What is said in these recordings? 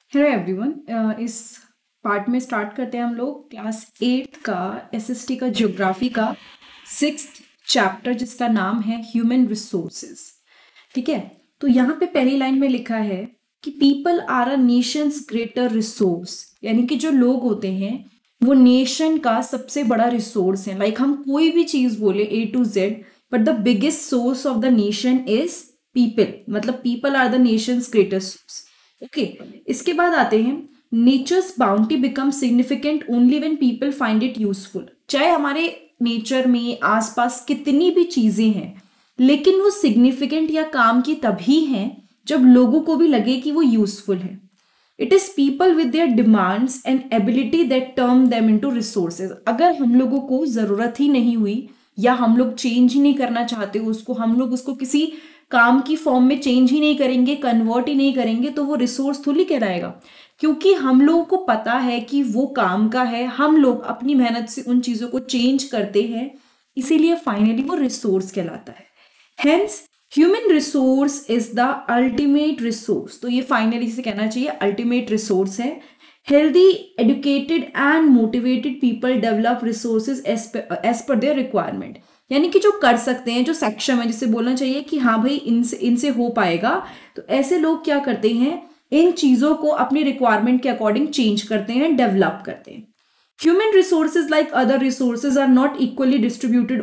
Hello everyone. इस part में start करते हैं हम लोग क्लास 8 का एसएसटी का ज्योग्राफी का 6th चैप्टर जिसका नाम है ह्यूमन रिसोर्सेज। ठीक है, तो यहाँ पे पहली लाइन में लिखा है कि people are a nation's greater resource, यानी कि जो लोग होते हैं वो नेशन का सबसे बड़ा रिसोर्स है। लाइक हम कोई भी चीज बोले A to Z, but the biggest source of the nation is people, मतलब people are the nation's greater source. Okay, इसके बाद आते हैं nature's bounty become significant only when people find it useful. चाहे हमारे नेचर में आसपास कितनी भी चीजें हैं, लेकिन वो सिग्निफिकेंट या काम की तभी हैं जब लोगों को भी लगे कि वो यूजफुल है। It is people with their demands and ability that turn them into resources. अगर हम लोगों को जरूरत ही नहीं हुई या हम लोग चेंज ही नहीं करना चाहते उसको, हम लोग उसको किसी काम की फॉर्म में चेंज ही नहीं करेंगे, कन्वर्ट ही नहीं करेंगे, तो वो रिसोर्स थोड़ी कहलाएगा। क्योंकि हम लोगों को पता है कि वो काम का है, हम लोग अपनी मेहनत से उन चीजों को चेंज करते हैं, इसीलिए फाइनली वो रिसोर्स कहलाता है। Hence human resource is the ultimate resource. तो ये फाइनली से कहना चाहिए अल्टीमेट रिसोर्स है। Healthy educated and motivated people develop resources as per their requirement, यानी कि जो कर सकते हैं, जो सक्षम है, जिसे बोलना चाहिए कि हाँ भाई इनसे हो पाएगा, तो ऐसे लोग क्या करते हैं, इन चीजों को अपनी रिक्वायरमेंट के अकॉर्डिंग चेंज करते हैं, डेवलप करते हैं। Human resources like other resources are not equally distributed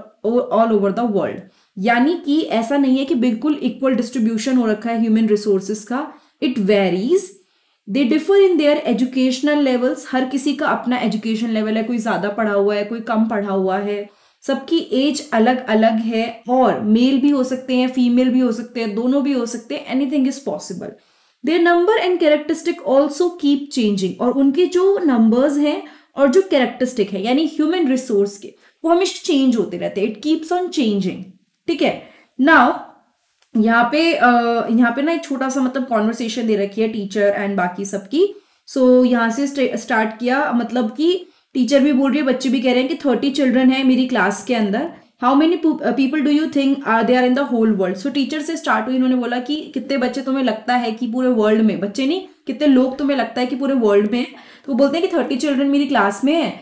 all over the world, यानी कि ऐसा नहीं है कि बिल्कुल इक्वल डिस्ट्रीब्यूशन हो रखा है ह्यूमन रिसोर्सेज का। It varies, they differ in their educational levels. हर किसी का अपना एजुकेशन लेवल है, कोई ज्यादा पढ़ा हुआ है, कोई कम पढ़ा हुआ है, सबकी एज अलग अलग है, और मेल भी हो सकते हैं, फीमेल भी हो सकते हैं, दोनों भी हो सकते हैं, anything is possible. Their number and characteristic also keep changing, और उनके जो नंबर्स हैं और जो कैरेक्टरिस्टिक है यानी ह्यूमन रिसोर्स के, वो हमेशा चेंज होते रहते हैं। It keeps on changing. ठीक है, नाउ यहाँ पे ना एक छोटा सा मतलब कॉन्वर्सेशन दे रखी है टीचर एंड बाकी सबकी। सो यहाँ से स्टार्ट किया, मतलब कि टीचर भी बोल रही है, बच्चे भी कह रहे हैं कि 30 चिल्ड्रन है मेरी क्लास के अंदर। How many people do you think are they are in the whole world. So teacher से स्टार्ट हुई, इन्होंने बोला कि कितने बच्चे तुम्हें लगता है कि पूरे वर्ल्ड में, बच्चे नहीं कितने लोग तुम्हें लगता है कि पूरे वर्ल्ड में है। तो वो बोलते हैं कि 30 चिल्ड्रन मेरी क्लास में है,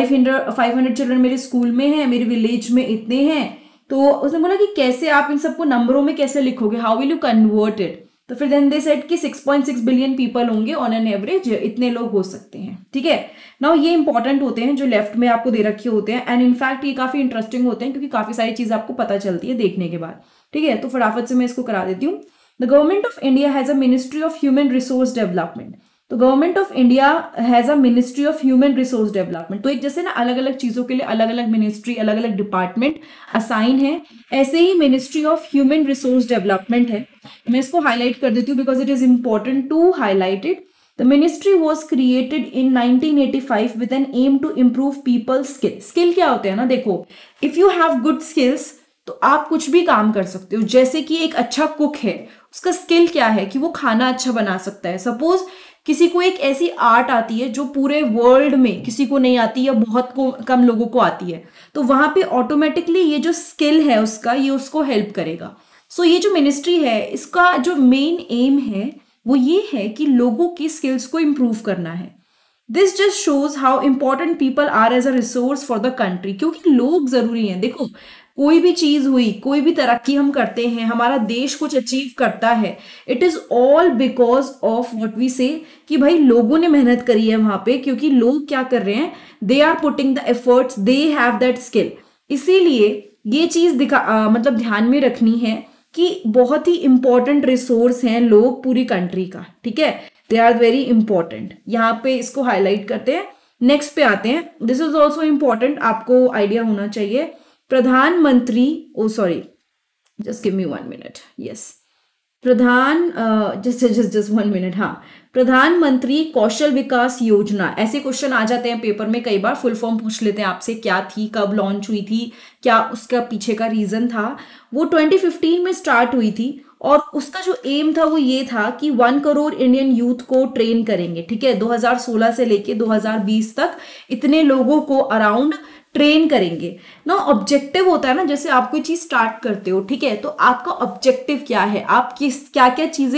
500 चिल्ड्रन मेरे स्कूल में है, मेरे विलेज में इतने हैं। तो उसने बोला कि कैसे आप इन सबको नंबरों में कैसे लिखोगे, how will you convert it. तो फिर देन दे सेड कि 6.6 बिलियन पीपल होंगे ऑन एन एवरेज, इतने लोग हो सकते हैं। ठीक है, नाउ ये इंपॉर्टेंट होते हैं जो लेफ्ट में आपको दे रखे होते हैं, एंड इनफैक्ट ये काफी इंटरेस्टिंग होते हैं क्योंकि काफी सारी चीज आपको पता चलती है देखने के बाद। ठीक है, तो फटाफट से मैं इसको करा देती हूँ। The government of India has a ministry of human resource development. तो government of India has a ministry of human resource development. तो एक जैसे ना अलग अलग चीजों के लिए अलग अलग मिनिस्ट्री, अलग अलग डिपार्टमेंट असाइन है, ऐसे ही ministry of human resource development है। मैं इसको हाईलाइट कर देती हूँ because it is important to highlight it. The ministry was created in 1985 with an aim to improve people's skill. Skill क्या होते हैं ना, देखो, if you have good skills तो आप कुछ भी काम कर सकते हो। जैसे कि एक अच्छा कुक है, उसका स्किल क्या है कि वो खाना अच्छा बना सकता है। सपोज किसी को एक ऐसी आर्ट आती है जो पूरे वर्ल्ड में किसी को नहीं आती या बहुत कम लोगों को आती है, तो वहां पे ऑटोमेटिकली ये जो स्किल है उसका, ये उसको हेल्प करेगा। सो ये जो मिनिस्ट्री है, इसका जो मेन एम है वो ये है कि लोगों की स्किल्स को इंप्रूव करना है। This just shows how important people are as a resource for the country, क्योंकि लोग जरूरी हैं। देखो, कोई भी चीज हुई, कोई भी तरक्की हम करते हैं, हमारा देश कुछ अचीव करता है, it is all because of what we say, कि भाई लोगों ने मेहनत करी है वहां पे, क्योंकि लोग क्या कर रहे हैं, they are putting the efforts, they have that skill. इसीलिए ये चीज मतलब ध्यान में रखनी है कि बहुत ही इंपॉर्टेंट रिसोर्स हैं लोग पूरी कंट्री का। ठीक है, दे आर वेरी इंपॉर्टेंट। यहाँ पे इसको हाईलाइट करते हैं। नेक्स्ट पे आते हैं, दिस इज ऑल्सो इंपॉर्टेंट, आपको आइडिया होना चाहिए। प्रधानमंत्री, oh sorry, just give me 1 minute, yes, just 1 minute, हाँ, प्रधानमंत्री कौशल विकास योजना। ऐसे क्वेश्चन आ जाते हैं पेपर में कई बार, फुल फॉर्म पूछ लेते हैं आपसे, क्या थी, कब लॉन्च हुई थी, क्या उसका पीछे का रीजन था। वो 2015 में स्टार्ट हुई थी, और उसका जो एम था वो ये था कि 1 करोड़ इंडियन यूथ को ट्रेन करेंगे। ठीक है, 2016 से लेके 2020 तक इतने लोगों को अराउंड ट्रेन करेंगे ना। ऑब्जेक्टिव होता है ना, जैसे आप कोई चीज स्टार्ट करते हो, ठीक है, तो आपका ऑब्जेक्टिव क्या है, आप किस क्या क्या चीजें इस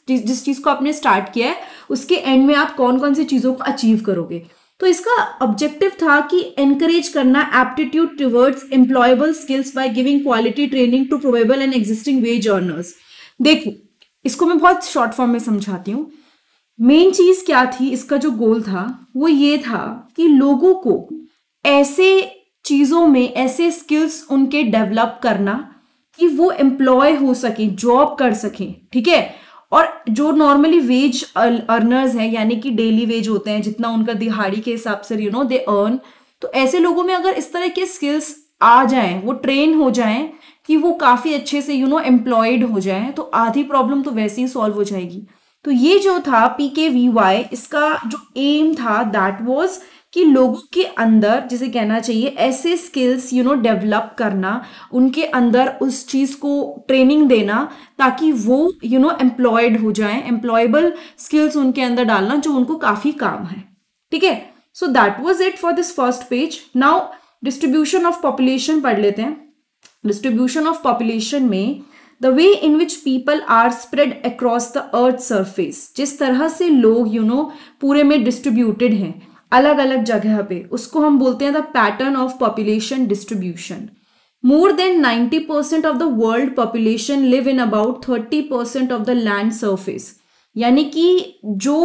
जिस चीज को आपने स्टार्ट किया है उसके एंड में आप कौन कौन सी चीजों को अचीव करोगे। तो इसका ऑब्जेक्टिव था कि एनकरेज करना aptitude towards employable skills by giving quality training to probable and existing wage earners. देखो इसको मैं बहुत शॉर्ट फॉर्म में समझाती हूँ। मेन चीज क्या थी, इसका जो गोल था वो ये था कि लोगों को ऐसे चीजों में ऐसे स्किल्स उनके डेवलप करना कि वो एम्प्लॉय हो सके, जॉब कर सकें, ठीक है। और जो नॉर्मली वेज अर्नर्स हैं यानी कि डेली वेज होते हैं, जितना उनका दिहाड़ी के हिसाब से यू नो दे अर्न, तो ऐसे लोगों में अगर इस तरह के स्किल्स आ जाएं, वो ट्रेन हो जाएं कि वो काफी अच्छे से यू नो एम्प्लॉयड हो जाएं, तो आधी प्रॉब्लम तो वैसे ही सॉल्व हो जाएगी। तो ये जो था PKVY, इसका जो एम था दैट वाज कि लोगों के अंदर, जिसे कहना चाहिए, ऐसे स्किल्स यू नो डेवलप करना, उनके अंदर उस चीज को ट्रेनिंग देना ताकि वो यू नो एम्प्लॉयड हो जाएं, एम्प्लॉयबल स्किल्स उनके अंदर डालना जो उनको काफी काम है, ठीक है। So that was it for this first page. Now distribution of population पढ़ लेते हैं। डिस्ट्रीब्यूशन ऑफ पॉपुलेशन में the way in which people are spread across the earth surface, जिस तरह से लोग यू नो पूरे में डिस्ट्रीब्यूटेड हैं अलग अलग जगह पे, उसको हम बोलते हैं the pattern of population distribution. More than 90% of the world population live in about 30% of the land surface, यानी कि जो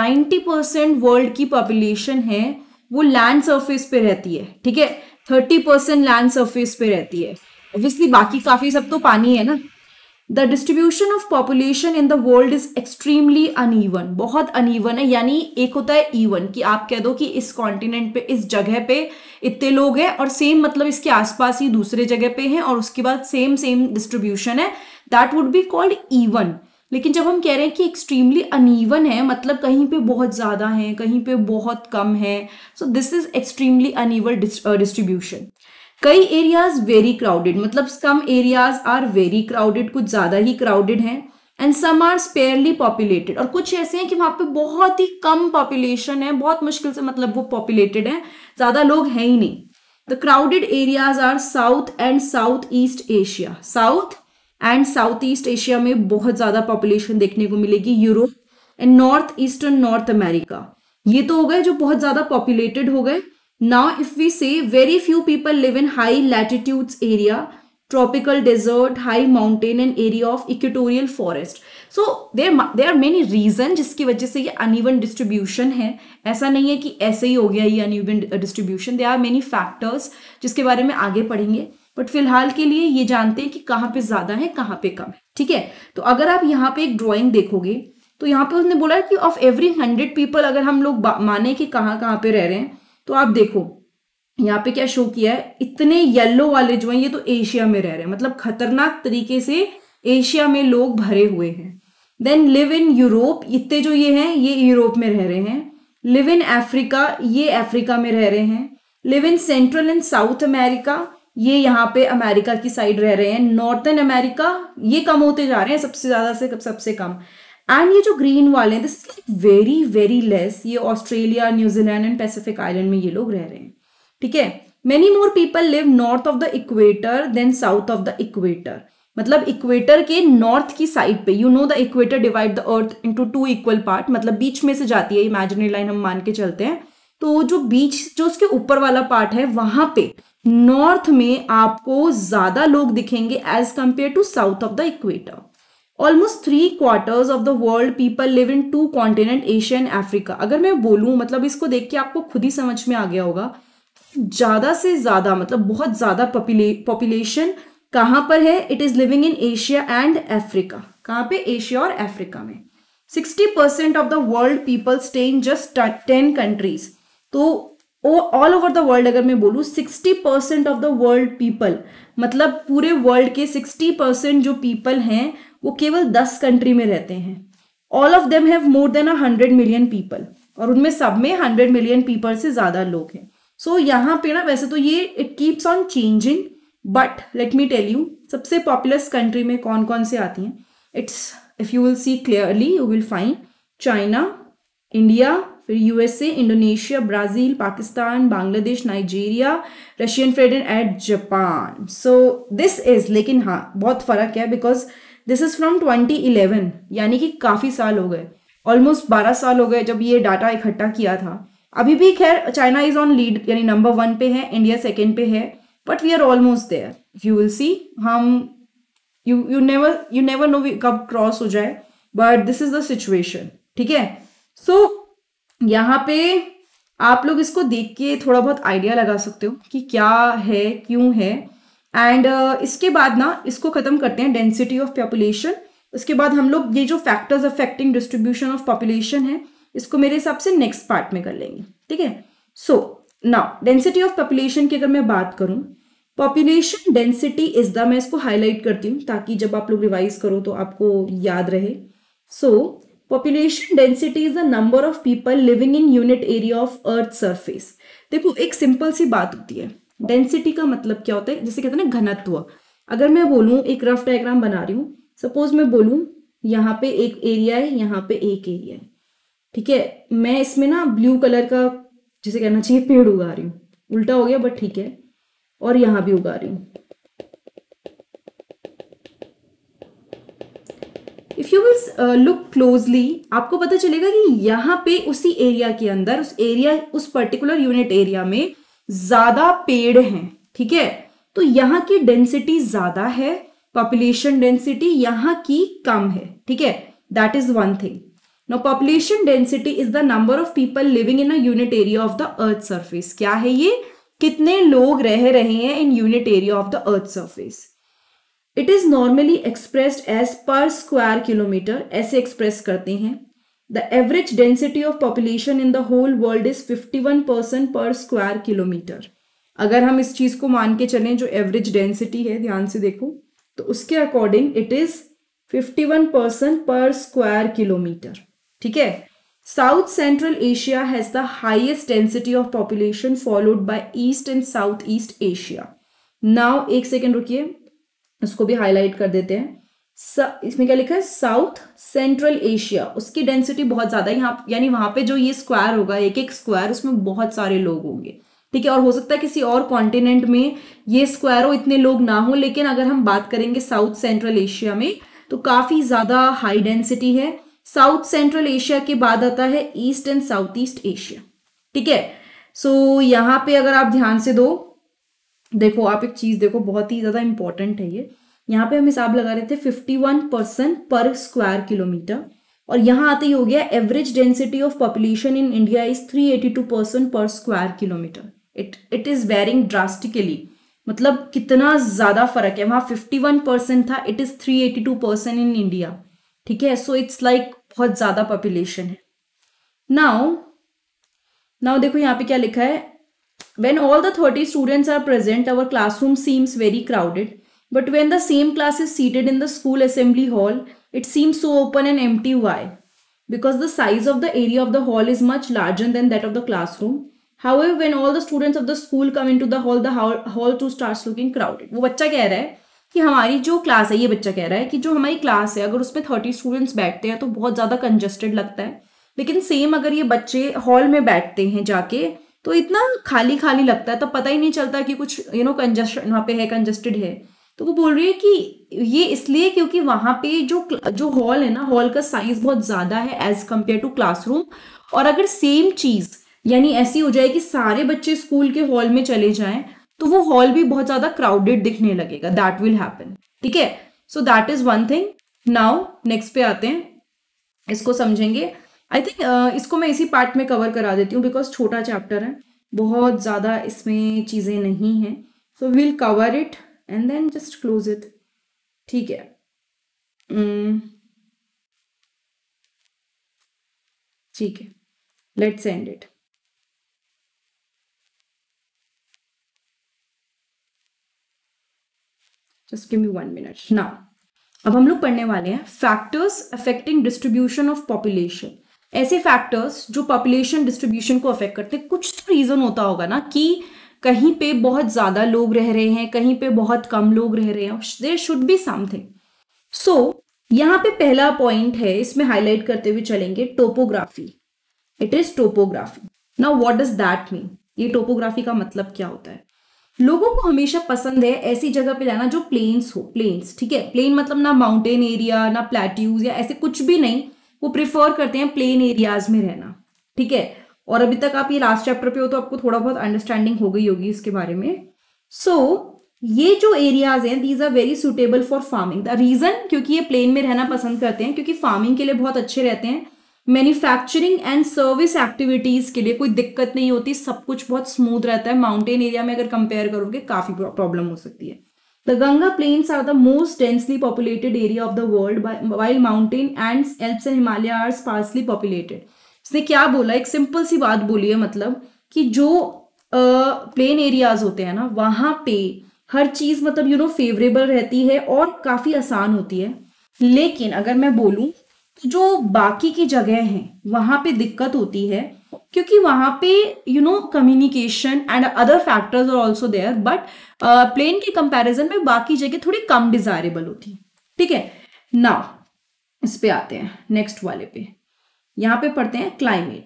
90% वर्ल्ड की पॉपुलेशन है वो लैंड सरफेस पे रहती है, ठीक है। 30% लैंड सरफेस पे रहती है, ऑब्वियसली बाकी काफी सब तो पानी है ना। The distribution of population in the world is extremely uneven, बहुत अनइवन है, यानी एक होता है इवन कि आप कह दो कि इस कॉन्टिनेंट पे, इस जगह पे इतने लोग हैं और सेम मतलब इसके आसपास ही दूसरे जगह पे हैं और उसके बाद सेम डिस्ट्रीब्यूशन है, that would be called even. लेकिन जब हम कह रहे हैं कि एक्सट्रीमली अनइवन है, मतलब कहीं पे बहुत ज्यादा है, कहीं पे बहुत कम है, so this is extremely uneven distribution. कई एरियाज वेरी क्राउडेड, मतलब some areas are very crowded, कुछ ज्यादा ही क्राउडेड हैं, and some are sparsely populated, और कुछ ऐसे हैं कि वहां पे बहुत ही कम पॉपुलेशन है, बहुत मुश्किल से मतलब वो पॉपुलेटेड है, ज्यादा लोग हैं ही नहीं। The crowded areas are south and south east Asia, south and south east Asia में बहुत ज्यादा पॉपुलेशन देखने को मिलेगी, Europe and north eastern north America, ये तो हो गए जो बहुत ज्यादा पॉपुलेटेड हो गए। Now, if we say very few people live in high latitudes area, tropical desert, high mountain and area of equatorial forest. So there are many reasons जिसकी वजह से ये uneven distribution है। ऐसा नहीं है कि ऐसे ही हो गया ये uneven distribution. There are many factors जिसके बारे में आगे पढ़ेंगे, बट फिलहाल के लिए ये जानते हैं कि कहाँ पे ज्यादा है कहाँ पे कम है, ठीक है। तो अगर आप यहाँ पे एक ड्राइंग देखोगे तो यहाँ पे उसने बोला है कि ऑफ एवरी 100 पीपल अगर हम लोग माने कि कहाँ कहाँ पे रह रहे हैं, तो आप देखो यहाँ पे क्या शो किया है, इतने येलो वाले जो हैं ये तो एशिया में रह रहे हैं, मतलब खतरनाक तरीके से एशिया में लोग भरे हुए हैं। देन लिव इन यूरोप, इतने जो ये हैं ये यूरोप में रह रहे हैं। लिव इन अफ्रीका, ये अफ्रीका में रह रहे हैं। Live in central and south America, ये यहाँ पे अमेरिका की साइड रह रहे हैं। नॉर्थन अमेरिका, ये कम होते जा रहे हैं सबसे ज्यादा से सबसे कम। एंड ये जो ग्रीन वाले हैं, this is like very very less, ये Australia, New Zealand and Pacific island में ये लोग रह रहे हैं, ठीक है। Many more people live north of the equator than south of the equator, मतलब इक्वेटर के नॉर्थ की साइड पे, you know the equator divide the earth into 2 equal part, मतलब बीच में से जाती है, इमेजिनरी लाइन हम मान के चलते हैं, तो जो बीच जो उसके ऊपर वाला पार्ट है वहां पे नॉर्थ में आपको ज्यादा लोग दिखेंगे as compare to south of the equator. Almost 3/4 of the world people live in 2 continent, Asia and Africa. अगर मैं बोलूं, मतलब इसको देख के आपको खुद ही समझ में आ गया होगा, ज्यादा से ज्यादा मतलब बहुत ज्यादा पॉपुलेशन कहां पर है, it is living in Asia and Africa. कहां पे, एशिया और अफ्रीका में। 60% of the world people stay in just 10 countries. तो ऑल ओवर द वर्ल्ड अगर मैं बोलूं 60% ऑफ द वर्ल्ड पीपल, मतलब पूरे वर्ल्ड के 60% जो पीपल हैं वो केवल 10 कंट्री में रहते हैं। All of them have more than 100 million people, और उनमें सब में 100 मिलियन पीपल से ज्यादा लोग हैं। सो यहाँ पे ना वैसे तो ये it keeps on changing, but let me tell you सबसे पॉपुलस कंट्री में कौन कौन से आती हैं। It's, if you will see clearly you will find China, India, फिर USA, Indonesia, Brazil, Pakistan, Bangladesh, Nigeria, Russian Federation and Japan. So this is, लेकिन हाँ बहुत फर्क है, बिकॉज दिस इज फ्रॉम 2011, यानी कि काफी साल हो गए, ऑलमोस्ट 12 साल हो गए जब ये डाटा इकट्ठा किया था। अभी भी खैर चाइना इज ऑन लीड, यानी नंबर 1 पे है, इंडिया सेकेंड पे है, but we are almost there. You will see, हम यू नेवर नो कब क्रॉस हो जाए, but this is the situation. ठीक है, सो यहाँ पे आप लोग इसको देख के थोड़ा बहुत आइडिया लगा सकते हो कि क्या है, क्यों है। एंड इसके बाद ना इसको खत्म करते हैं, डेंसिटी ऑफ पॉपुलेशन। उसके बाद हम लोग ये जो factors affecting distribution of population है, इसको मेरे हिसाब से नेक्स्ट पार्ट में कर लेंगे। ठीक है, so now density of population की अगर मैं बात करूं, पॉपुलेशन डेंसिटी इज द, मैं इसको हाईलाइट करती हूँ ताकि जब आप लोग रिवाइज करो तो आपको याद रहे। So population density is the number of people living in unit area of earth surface. देखो एक सिंपल सी बात होती है, डेंसिटी का मतलब क्या होता है, जैसे कहते हैं ना घनत्व। अगर मैं बोलूं, एक रफ डायग्राम बना रही हूँ, सपोज मैं बोलूं यहाँ पे एक एरिया है, यहाँ पे एक एरिया है। ठीक है, मैं इसमें ना ब्लू कलर का जैसे कहना चाहिए पेड़ उगा रही हूँ, उल्टा हो गया बट ठीक है, और यहां भी उगा रही हूं। If you will look closely, आपको पता चलेगा कि यहाँ पे उसी एरिया के अंदर, उस पर्टिकुलर यूनिट एरिया में ज्यादा पेड़ हैं। ठीक है, तो यहाँ की डेंसिटी ज्यादा है, पॉपुलेशन डेंसिटी यहाँ की कम है। ठीक है, that is one thing. Now population density is the number of people living in a unit area of the earth surface. क्या है ये, कितने लोग रह रहे हैं in unit area of the earth surface. It is normally expressed as per square kilometre, ऐसे express करते हैं। The average density of population in the whole world is 51% per square kilometre. अगर हम इस चीज को मान के चलें, जो एवरेज डेंसिटी है, ध्यान से देखो, तो उसके according it is 51% per square kilometre. ठीक है, South Central Asia has the highest density of population followed by East and Southeast Asia. Now एक सेकेंड रुकिए, उसको भी हाईलाइट कर देते हैं। इसमें क्या लिखा है, साउथ सेंट्रल एशिया, उसकी डेंसिटी बहुत ज्यादा है यहाँ, यानी वहां पे जो ये स्क्वायर होगा, एक एक स्क्वायर, उसमें बहुत सारे लोग होंगे। ठीक है, और हो सकता है किसी और कॉन्टिनेंट में ये स्क्वायर हो, इतने लोग ना हो, लेकिन अगर हम बात करेंगे साउथ सेंट्रल एशिया में तो काफी ज्यादा हाई डेंसिटी है। साउथ सेंट्रल एशिया के बाद आता है east and south east Asia. ठीक है, सो यहाँ पे अगर आप ध्यान से देखो आप एक चीज देखो, बहुत ही ज्यादा इंपॉर्टेंट है ये। यहाँ पे हम हिसाब लगा रहे थे 51% पर स्क्वायर किलोमीटर, और यहाँ आते ही हो गया average density of population in India is 382% per square kilometre. It is varying drastically, मतलब कितना ज्यादा फर्क है। वहां 51% था, इट इज 382% इन इंडिया। ठीक है, सो इट्स लाइक बहुत ज्यादा पॉपुलेशन है। नाउ देखो यहाँ पे क्या लिखा है, when all the 30 students are present our classroom seems very crowded, but when the same class is seated in the school assembly hall it seems so open and empty. Why? Because the size of the area of the hall is much larger than that of the classroom. However, when all the students of the school come into the hall too starts looking crowded. वो बच्चा कह रहा है कि हमारी जो class है, ये बच्चा कह रहा है कि जो हमारी क्लास है अगर उसमें 30 स्टूडेंट्स बैठते हैं तो बहुत ज़्यादा कंजस्टेड लगता है, लेकिन सेम अगर ये बच्चे हॉल में बैठते हैं जाके तो इतना खाली खाली लगता है, तो पता ही नहीं चलता कि कुछ कंजस्टेड वहाँ पे है, कंजस्टेड है। तो वो बोल रही है कि ये इसलिए क्योंकि वहाँ पे जो हॉल है ना, हॉल का साइज बहुत ज़्यादा है एज कम्पेयर टू क्लासरूम। और अगर सेम चीज़ यानी ऐसी हो जाए कि सारे बच्चे स्कूल के हॉल में चले जाएं तो वो हॉल भी बहुत ज्यादा क्राउडेड दिखने लगेगा, दैट विल हैपन। ठीक है, so that is one thing. Now next पे आते हैं, इसको समझेंगे। आई थिंक इसको मैं इसी पार्ट में कवर करा देती हूँ बिकॉज छोटा चैप्टर है, बहुत ज्यादा इसमें चीजें नहीं हैं, so will cover it and then just close it. ठीक है, ठीक है, let's end it. Just give me 1 minute. Now अब हम लोग पढ़ने वाले हैं factors affecting distribution of population. ऐसे फैक्टर्स जो पॉपुलेशन डिस्ट्रीब्यूशन को अफेक्ट करते हैं। कुछ तो रीजन होता होगा ना कि कहीं पे बहुत ज्यादा लोग रह रहे हैं, कहीं पे बहुत कम लोग रह रहे हैं, there should be something. So यहाँ पे पहला पॉइंट है, इसमें हाईलाइट करते हुए चलेंगे, topography. It is topography. Now what does that mean, ये टोपोग्राफी का मतलब क्या होता है? लोगों को हमेशा पसंद है ऐसी जगह पे रहना जो प्लेन्स हो, प्लेन्स, ठीक है। प्लेन मतलब ना माउंटेन एरिया ना प्लेट्यूज या ऐसे कुछ भी नहीं, वो प्रिफर करते हैं प्लेन एरियाज में रहना, ठीक है। और अभी तक आप ये लास्ट चैप्टर पे हो तो आपको थोड़ा बहुत अंडरस्टैंडिंग हो गई होगी इसके बारे में। ये जो एरियाज हैं these are very suitable for farming. The region, क्योंकि ये प्लेन में रहना पसंद करते हैं, क्योंकि फार्मिंग के लिए बहुत अच्छे रहते हैं। मैन्युफैक्चरिंग एंड सर्विस एक्टिविटीज के लिए कोई दिक्कत नहीं होती, सब कुछ बहुत स्मूथ रहता है। माउंटेन एरिया में अगर कंपेयर करोगे काफी प्रॉब्लम हो सकती है। The Ganga plains are the most densely populated area of the world, while mountain and Alps and Himalaya are sparsely populated. इसने क्या बोला, एक सिंपल सी बात बोली है, मतलब कि जो प्लेन एरियाज होते हैं ना वहां पे हर चीज मतलब फेवरेबल रहती है और काफी आसान होती है। लेकिन अगर मैं बोलूं जो बाकी की जगह हैं वहां पे दिक्कत होती है, क्योंकि वहां पे communication and other factors are also there, but plain के कंपैरिजन में बाकी जगह थोड़ी कम डिजायरेबल होती है, ठीक है। नाउ इस पे आते हैं नेक्स्ट वाले पे, यहां पे पढ़ते हैं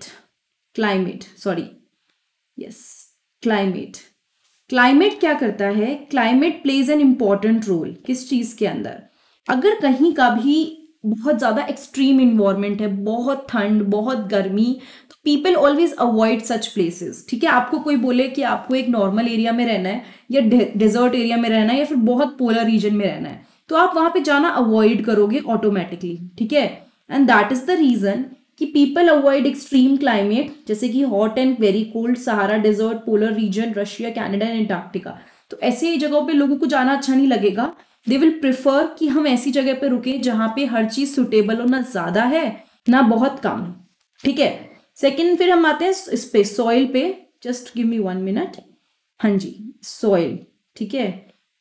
क्लाइमेट क्या करता है। Climate plays an important role किस चीज के अंदर, अगर कहीं का भी बहुत ज्यादा एक्सट्रीम इन्वायरमेंट है, बहुत ठंड बहुत गर्मी, तो people always avoid such places, ठीक है। आपको कोई बोले कि आपको एक नॉर्मल एरिया में रहना है या डेजर्ट एरिया में रहना है या फिर बहुत पोलर रीजन में रहना है, तो आप वहां पे जाना अवॉइड करोगे ऑटोमेटिकली, ठीक है। And that is the reason कि पीपल अवॉइड एक्सट्रीम क्लाइमेट, जैसे कि hot and very cold, Sahara desert, polar region, Russia, Canada and Antarctica. तो ऐसे जगहों पे लोगों को जाना अच्छा नहीं लगेगा। दे विल प्रिफर कि हम ऐसी जगह पे रुके जहां पे हर चीज सुटेबल हो, ना ज्यादा है ना बहुत कम, ठीक है। सेकंड फिर हम आते हैं इस पे सॉइल पे, जस्ट गिव मी 1 मिनट। हाँ जी, सॉइल, ठीक है,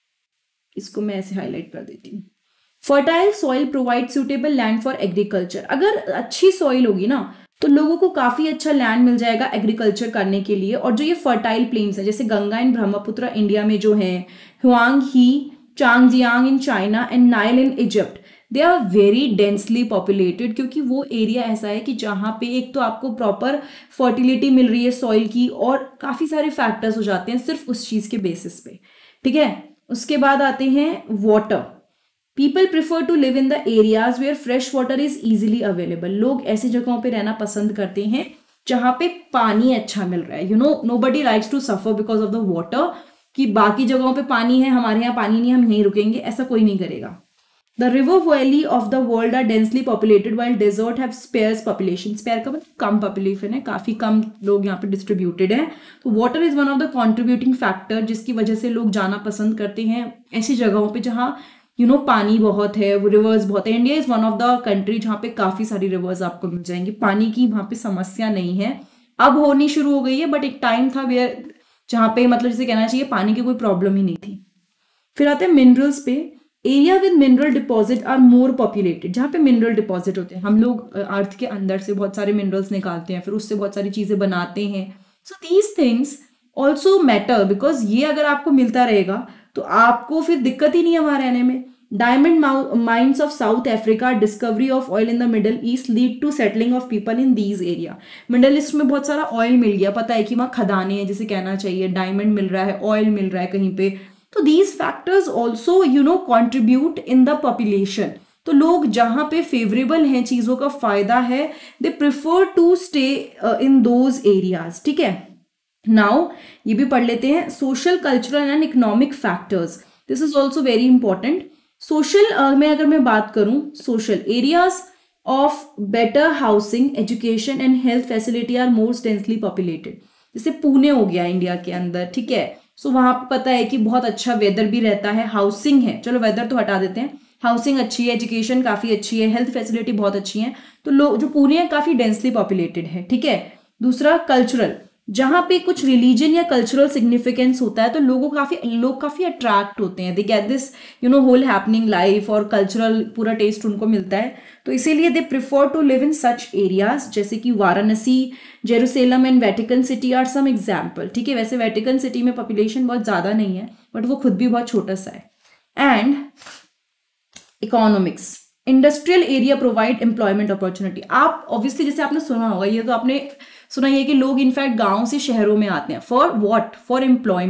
इसको मैं ऐसे हाईलाइट कर देती हूँ। Fertile soil provide suitable land for agriculture. अगर अच्छी सॉइल होगी ना तो लोगों को काफी अच्छा लैंड मिल जाएगा एग्रीकल्चर करने के लिए। और जो ये फर्टाइल प्लेन्स है जैसे गंगा एंड ब्रह्मपुत्र इंडिया में जो है, Huang He, Changjiang in China and Nile in Egypt, they are very densely populated, क्योंकि वो एरिया ऐसा है कि जहाँ पे एक तो आपको प्रॉपर फर्टिलिटी मिल रही है सॉइल की और काफी सारे फैक्टर्स हो जाते हैं सिर्फ उस चीज के बेसिस पे, ठीक है। उसके बाद आते हैं water. People prefer to live in the areas where fresh water is easily available. लोग ऐसी जगहों पे रहना पसंद करते हैं जहां पे पानी अच्छा मिल रहा है। Nobody likes to suffer because of the water, कि बाकी जगहों पे पानी है हमारे यहाँ पानी नहीं, हम नहीं रुकेंगे, ऐसा कोई नहीं करेगा। The river valley of the world are densely populated while desert have sparse population. Sparse का मतलब कम पॉपुलेशन है, काफी कम लोग यहाँ पे डिस्ट्रीब्यूटेड है। तो water is one of the contributing factor जिसकी वजह से लोग जाना पसंद करते हैं ऐसी जगहों पे जहाँ पानी बहुत है, रिवर्स बहुत है। India is one of the country जहाँ पे काफी सारी रिवर्स आपको मिल जाएंगी, पानी की वहां पे समस्या नहीं है। अब होनी शुरू हो गई है, बट एक टाइम था वेयर जहाँ पे मतलब जैसे कहना चाहिए पानी की कोई प्रॉब्लम ही नहीं थी। फिर आते हैं मिनरल्स पे। Area with mineral deposit are more populated. जहाँ पे मिनरल डिपॉजिट होते हैं, हम लोग अर्थ के अंदर से बहुत सारे मिनरल्स निकालते हैं, फिर उससे बहुत सारी चीजें बनाते हैं। So these things also matter, because ये अगर आपको मिलता रहेगा तो आपको फिर दिक्कत ही नहीं है वहां रहने में। Diamond mines of South Africa, discovery of oil in the Middle East lead to settling of people in these area. Middle East में बहुत सारा ऑयल मिल गया, पता है कि वहाँ खदानें हैं जिसे कहना चाहिए, डायमंड मिल रहा है, ऑयल मिल रहा है कहीं पे। तो these factors also contribute in the population. तो लोग जहां पे फेवरेबल हैं, चीजों का फायदा है, they prefer to stay in those areas, ठीक है। नाउ ये भी पढ़ लेते हैं, social cultural and economic factors, this is also very important. Social में अगर मैं बात करूं, social areas of better housing, education and health facility are most densely populated. जैसे पुणे हो गया इंडिया के अंदर, ठीक है। सो वहां पर पता है कि बहुत अच्छा वेदर भी रहता है, हाउसिंग है, चलो वेदर तो हटा देते हैं, हाउसिंग अच्छी है, एजुकेशन काफी अच्छी है, हेल्थ फैसिलिटी बहुत अच्छी है। तो लोग जो पुणे है काफी डेंसली पॉपुलेटेड है, ठीक है। दूसरा कल्चरल, जहां पे कुछ रिलीजन या कल्चरल सिग्निफिकेंस होता है तो लोग काफी अट्रैक्ट होते हैं, they get this whole happening life और कल्चरल पूरा टेस्ट उनको मिलता है, तो इसीलिए they prefer to live in such areas. जैसे कि Varanasi, Jerusalem and Vatican City are some example, ठीक है। वैसे वेटिकन सिटी में पॉपुलेशन बहुत ज्यादा नहीं है, बट वो खुद भी बहुत छोटा सा है। And economics, industrial area provide employment opportunity. आप ऑब्वियसली जैसे आपने सुना होगा, ये तो आपने सुना ही है कि लोग इनफैक्ट गांव से शहरों में आते हैं फॉर व्हाट, फॉर एम्प्लॉयमेंट।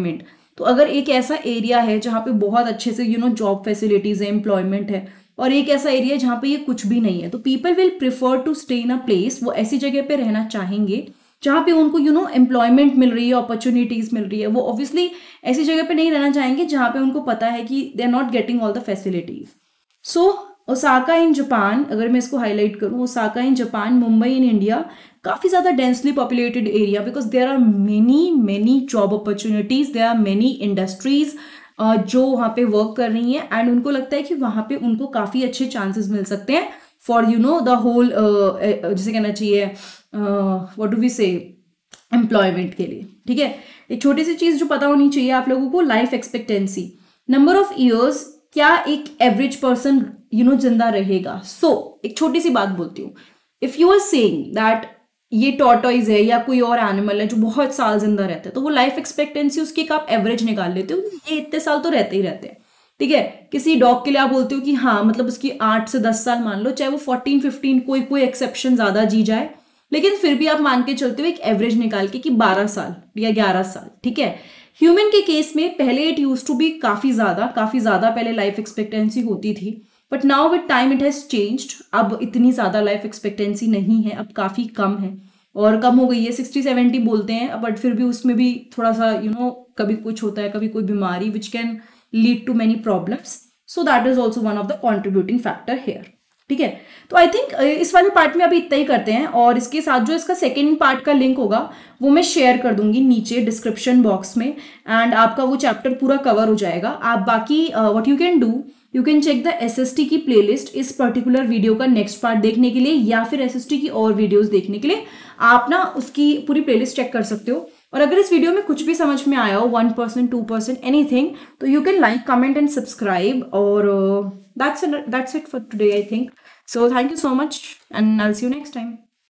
तो अगर एक ऐसा एरिया है जहाँ पे बहुत अच्छे से जॉब फैसिलिटीज है, एम्प्लॉयमेंट है, और एक ऐसा एरिया है जहाँ पे ये कुछ भी नहीं है, तो people will prefer to stay in a place, वो ऐसी जगह पे रहना चाहेंगे जहाँ पे उनको एम्प्लॉयमेंट मिल रही है, अपॉर्चुनिटीज मिल रही है। वो ऑब्वियसली ऐसी जगह पे नहीं रहना चाहेंगे जहाँ पे उनको पता है कि they are not getting all the facilities. So Osaka in Japan, अगर मैं इसको हाईलाइट करूँ, Osaka in Japan, Mumbai in India, काफ़ी ज़्यादा densely populated area, because there are many job opportunities, there are many industries जो वहाँ पे वर्क कर रही हैं, एंड उनको लगता है कि वहाँ पे उनको काफ़ी अच्छे चांसेस मिल सकते हैं फॉर द होल, जिसे कहना चाहिए what do we say, employment के लिए। ठीक है, एक छोटी सी चीज़ जो पता होनी चाहिए आप लोगों को, life expectancy, number of years, क्या एक एवरेज पर्सन जिंदा रहेगा। सो एक छोटी सी बात बोलती हूँ, if you are saying that ये टॉर्टॉइज है या कोई और एनिमल है जो बहुत साल जिंदा रहता है, तो वो लाइफ एक्सपेक्टेंसी उसकी एक आप एवरेज निकाल लेते हो, ये इतने साल तो रहते ही रहते हैं। ठीक है, किसी डॉग के लिए आप बोलते हो कि हाँ मतलब उसकी 8 से 10 साल मान लो, चाहे वो 14-15, कोई एक्सेप्शन ज्यादा जी जाए, लेकिन फिर भी आप मान के चलते हो एक एवरेज निकाल के कि 12 साल या 11 साल। ठीक है, ह्यूमन के केस में पहले इट यूज टू बी काफी ज्यादा पहले लाइफ एक्सपेक्टेंसी होती थी, but now with time it has changed. अब इतनी ज्यादा लाइफ एक्सपेक्टेंसी नहीं है, अब काफी कम है, और कम हो गई है, 60-70 बोलते हैं, बट फिर भी उसमें भी थोड़ा सा कभी कुछ होता है, कभी कोई बीमारी which can lead to many problems, so that is also one of the contributing factor here. ठीक है, तो आई थिंक इस वाले पार्ट में अभी इतना ही करते हैं, और इसके साथ जो इसका सेकेंड पार्ट का लिंक होगा वो मैं शेयर कर दूंगी नीचे डिस्क्रिप्शन बॉक्स में, एंड आपका वो चैप्टर पूरा कवर हो जाएगा। आप बाकी what you can do, you can check the SST की प्लेलिस्ट इस पर्टिकुलर वीडियो का नेक्स्ट पार्ट देखने के लिए, या फिर SST की और वीडियोस देखने के लिए आप ना उसकी पूरी प्लेलिस्ट चेक कर सकते हो। और अगर इस वीडियो में कुछ भी समझ में आया हो, 1%, 2%, एनीथिंग, तो you can like, comment and subscribe, और that's it for today I think. So thank you so much, and I'll see you next time.